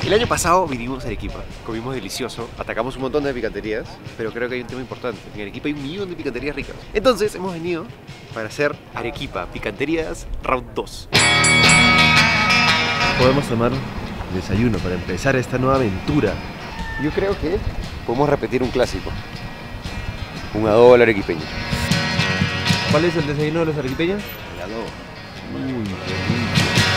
El año pasado vinimos a Arequipa, comimos delicioso, atacamos un montón de picanterías, pero creo que hay un tema importante. En Arequipa hay 1.000.000 de picanterías ricas. Entonces hemos venido para hacer Arequipa, picanterías round 2. Podemos tomar desayuno para empezar esta nueva aventura. Yo creo que podemos repetir un clásico. Un adobo al arequipeño. ¿Cuál es el desayuno de los arequipeños? El adobo. Uy, qué rico.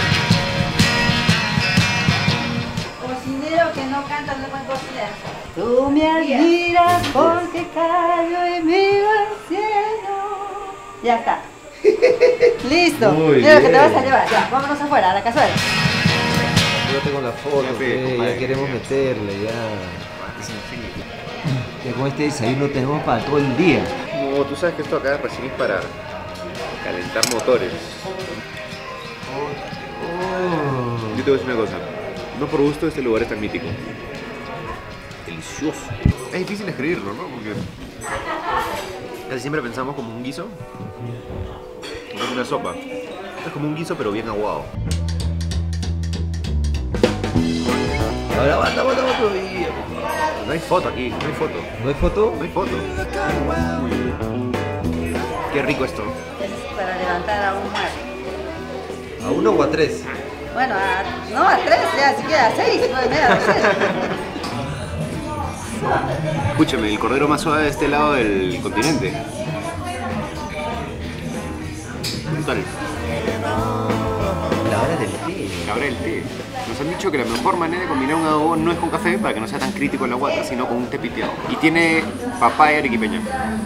Cocinero que no canta no es buen cocinero. Tú me admiras porque callo y miro al cielo. Ya está. Listo. Muy Creo que te bien. vas a llevar. Ya, vámonos afuera, a la cazuela. Yo tengo la foto, ya queremos meterle, ya. Que con este desayuno tenemos para todo el día. No, tú sabes que esto acá recién es para calentar motores. Yo te voy a decir una cosa. No por gusto este lugar es tan mítico. Delicioso. Es difícil escribirlo, ¿no? Porque casi siempre pensamos como un guiso. Como una sopa. Esto es como un guiso pero bien aguado. Ahora basta todavía. No hay foto aquí, no hay foto. ¿No hay foto? No hay foto. Qué rico esto. Es para levantar a un muerto. ¿A uno o a tres? Bueno, no a 3, ya siquiera a 6. Escúchame, el cordero más suave de este lado del continente. Brutal. La hora del té. La hora del té. Nos han dicho que la mejor manera de combinar un adobo no es con café, para que no sea tan crítico en la guata, sino con un té piteado. Y tiene papaya arequipeña.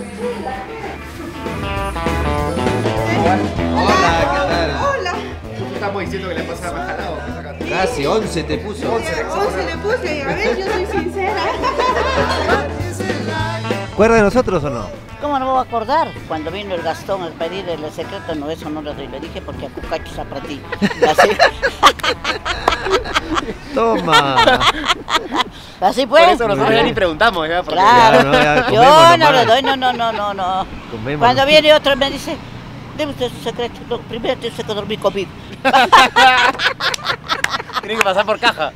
Hola, ¿qué tal? Hola, Estamos diciendo que le pasa más jalado. Casi 11 te puso. 11 le puse, a ver, yo soy sincera. ¿Acuerdas de nosotros o no? ¿Cómo no me voy a acordar? Cuando vino el Gastón a pedir el secreto, no, eso no lo doy. Le dije porque a Cucacho está para ti. Así, Toma. así pues. Por eso nosotros ya ni preguntamos, ¿ya? Porque Claro. Ya, no, ya, Yo comemos no nomás. lo doy, no. Comemos. Cuando viene otro me dice, deme usted su secreto. No, primero tienes que dormir conmigo. tiene que pasar por caja.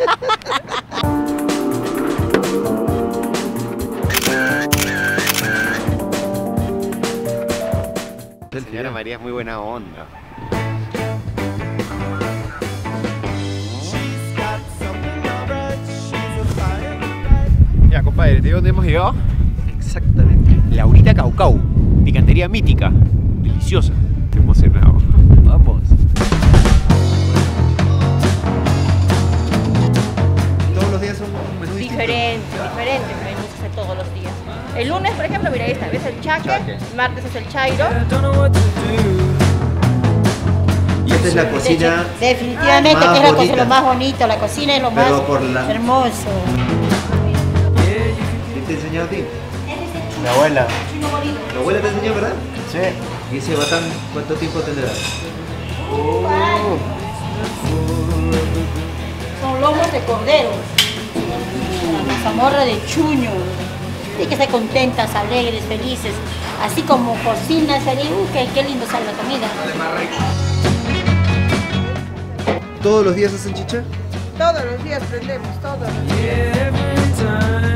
La señora María es muy buena onda. Ya, compadre, ¿te digo dónde hemos llegado? Exactamente. Laurita Caucau, picantería mítica, deliciosa. Estoy emocionado. Vamos. Todos los días son un menú distinto. Diferentes menús hace todos los días. El lunes, por ejemplo, mira, esta vez el chaque, martes es el chairo. Y esta es la cocina. Definitivamente Más que es la cosa, bonita. lo más bonito, la cocina es lo Pero más por la- hermoso. ¿Quién te enseñó a ti? Mi abuela. ¿Tu abuela te enseñó, verdad? Sí. ¿Y ese batán cuánto tiempo tendrá? Son lomos de cordero, mazamorra de chuño. Hay que estar contentas, alegres, felices. Así como cocinas allí, qué lindo sale la comida. ¿Todos los días hacen chicha? Todos los días prendemos, todos los días.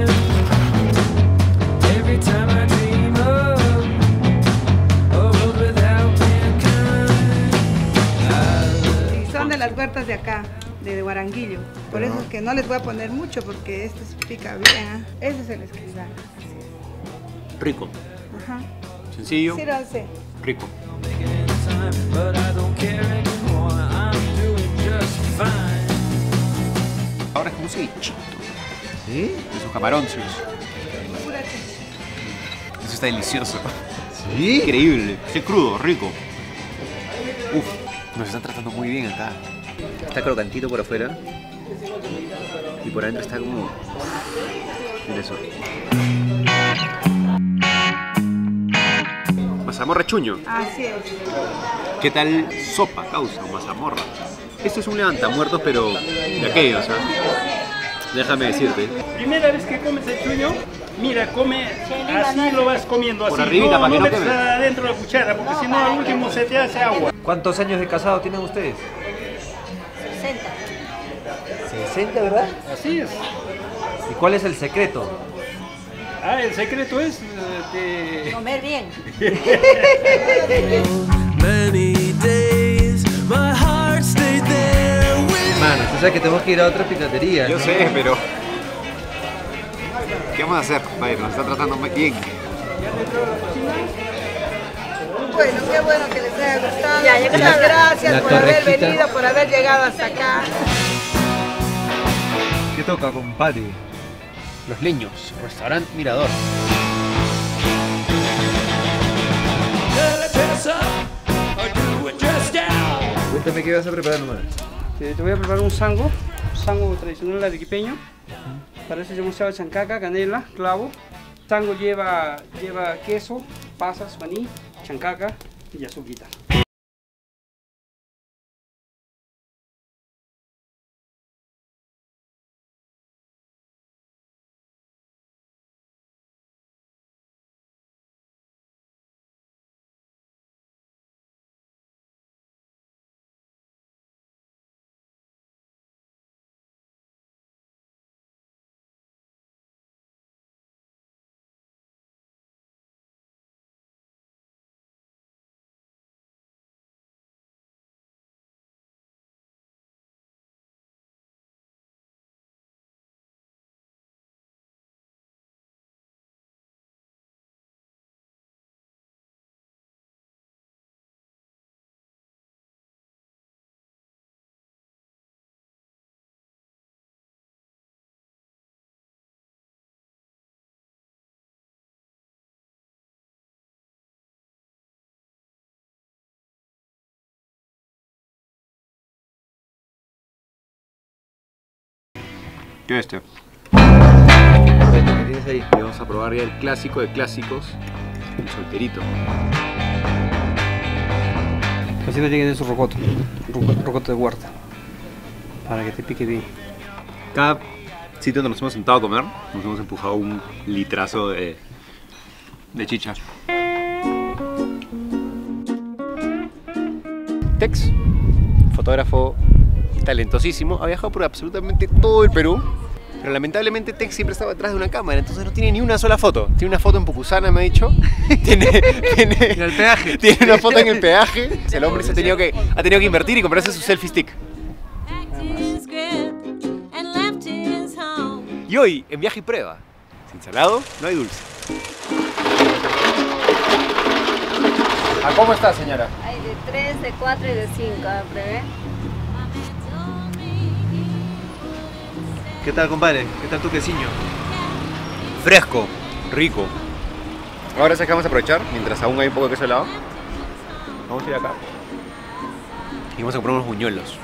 Y son de las huertas de acá, de Guaranguillo. Por eso es que no les voy a poner mucho porque esto se pica bien. ¿Ah? Ese es el escribano. Rico. Ajá. Sencillo, Sírvanse. rico. Ahora es como un cevichito ¿Sí? de sus camaroncios. Pura Eso está delicioso. ¿Sí? Increíble. Qué crudo, rico. Uf, nos están tratando muy bien acá. Está crocantito por afuera. Y por adentro está como... Mira eso. Mazamorra chuño. Así es. ¿Qué tal sopa, causa o mazamorra? Esto es un levantamuertos, pero de aquellos, ¿ah? Déjame decirte. Primera vez que comes el chuño, mira, come así, lo vas comiendo así. Por arribita, para que no metes queme. adentro la cuchara, porque si no al último se te hace agua. ¿Cuántos años de casado tienen ustedes? 60. 60, ¿verdad? Así es. ¿Y cuál es el secreto? El secreto es de... Comer bien. Mano, tú sabes que tenemos que ir a otra picantería. Yo ¿no? sé, pero... ¿Qué vamos a hacer, compadre? Nos está tratando muy bien. Bueno, qué bueno que les haya gustado. Ya, ya Muchas gracias la por haber torrejita. venido, por haber llegado hasta acá. ¿Qué toca, compadre? Los Leños, restaurante Mirador. Cuéntame qué vas a preparar nomás. Te voy a preparar un sango tradicional arequipeño. Para eso hemos echado chancaca, canela, clavo. Sango lleva queso, pasas, maní, chancaca y azuquita. ¿Qué es este? ¿Qué tienes ahí? Y vamos a probar ya el clásico de clásicos, el solterito. Así tiene que tener su rocoto de huerta, para que te pique bien. Cada sitio donde nos hemos sentado a comer, nos hemos empujado un litrazo de chicha. Tex, fotógrafo talentosísimo, ha viajado por absolutamente todo el Perú, pero lamentablemente Tex siempre estaba detrás de una cámara, entonces no tiene ni una sola foto. Tiene una foto en Pucusana, me ha dicho. tiene En el peaje. Tiene una foto en el peaje. El hombre se ha tenido que invertir y comprarse su selfie stick. Y hoy, en Viaje y Prueba, sin salado no hay dulce. ¿A cómo está, señora? Hay de 3, de 4 y de 5, breve. ¿Qué tal, compadre? ¿Qué tal tu quesillo? Fresco, rico. Ahora sí que vamos a aprovechar, mientras aún hay un poco de queso helado. Vamos a ir acá y vamos a comprar unos buñuelos.